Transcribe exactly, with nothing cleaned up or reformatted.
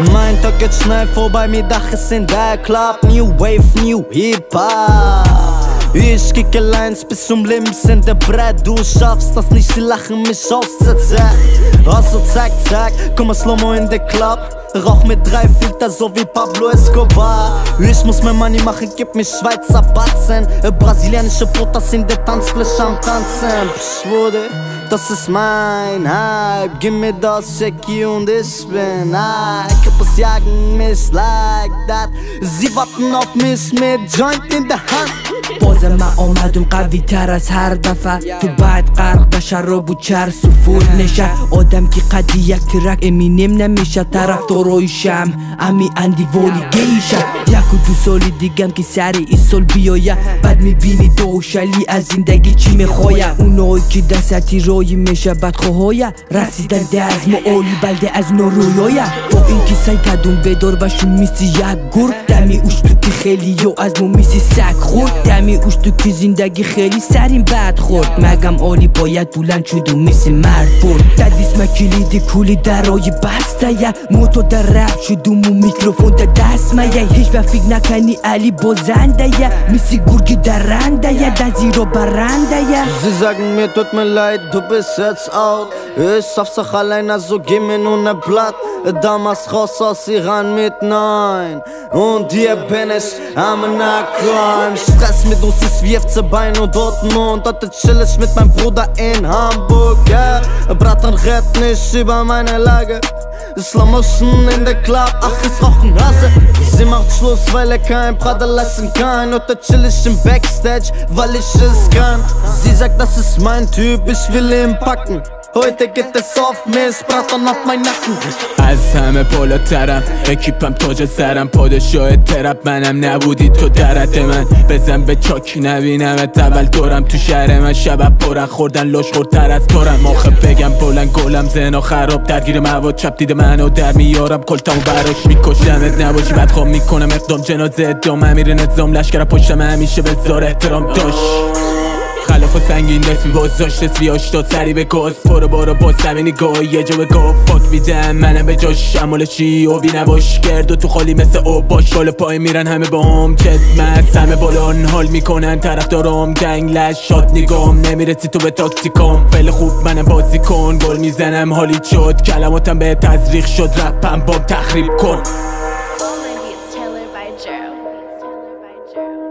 Mein Tag geht schnell vorbei, mir Dach ist in der Club. New Wave, New Hip-Hop. Ich kicke Lines bis zum Lebensende Brett. Du schaffst das nicht, sie lachen mich aus, zack. Also zack, zack, komm mal Slow-Mo in den Club. Rauch mit drei Filter, so wie Pablo Escobar. Ich muss mir Money machen, gib mir Schweizer Batzen. Brasilianische Potas in der Tanzfläche am Tanzen. Psch, Bruder, das ist mein Hype. Gib mir das, Jackie und ich bin Hype. Kippers jagen mich like that. Sie warten auf mich mit Joint in der Hand. بازم من آمدم قوی تر از هر دفعه. تو بعد غرق در شراب و چرس و فور نشه. آدم که قدی یک ترک امینم نمیشه. طرف دارویشم امی اندی ولی گیشه. یک و دو سالی دیگم که سر این سال بیایه. بعد میبینی دوشلی از زندگی چی میخوایه. اونایی که دستی رایی میشه بدخواهایه. رسیدن ده از معالی بلده از نرویایه. با این که سعی کدوم بدار بشون میسی یک گرد. دمی اوش تو که خیلی یا از مو میسی سگ خورد. دمی اوش تو که زندگی خیلی سرین بد خورد. مگم آلی باید بلند شد و میسی مرد برد. دادیس ما کلیدی کولی درای بسته یه. موتو در رپ شد و مو میکروفون در دست ما یه. هیچ و فکر نکنی علی بازنده یه. میسی گرگی درنده یه. در زیرا برنده یه. Sie sagen mir tut mir leid, du bist jetzt out. Ich schaff's auch allein, also gib mir nur ne Blatt. Damals raus aus Iran mit neun. Und hier bin ich am Crime. Stress mit uns ist wie F C Bayern und Dortmund. Heute chill ich mit meinem Bruder in Hamburg, yeah. Bratan red nicht über meine Lage. Slow Motion in der Club, ach ich rauch ein Hase. Sie macht Schluss, weil er kein Prada lassen kann. Heute chill ich im Backstage, weil ich es kann. Sie sagt, das ist mein Typ, ich will ihn packen. Heute geht es auf mich, Bratan auf mein Nacken. از همه بالاترم، اکیپم تاج سرم. پادشاه ترپ منم، نبودی تو درد من. بزن به چاک نبینمت اول دورم. تو شهر من شبم پرن خوردن لش خوردتر از تورم. آخه بگم بلند گلم زنا خراب. درگیر مواد چپ دیده منو در میارم. کلتمو براش میکشمت نباشی بدخوام میکنم اقدام. جنازه ادام امیر نظام لشکرم پشتم همیشه بذار احترام داشت. خلاف و سنگین نسبی بازداشت اسبی هشتاد سری به گاز. پارو بارو باز همین نگاه یه جا به گاه فاک میدم منم به جاش. شمال چی و بی نباش گرد و تو خالی مثل او باش. بالا پای میرن همه با هم جد مست همه بالان حال میکنن. طرف دارم گنگ لش شاد نگام. نمیرسی تو به تاکتیکام فعل خوب منم بازی کن. گل میزنم حالی شد کلماتم به تزریق شد. رپم بام تخریب کن. All my beats tailored by Jero.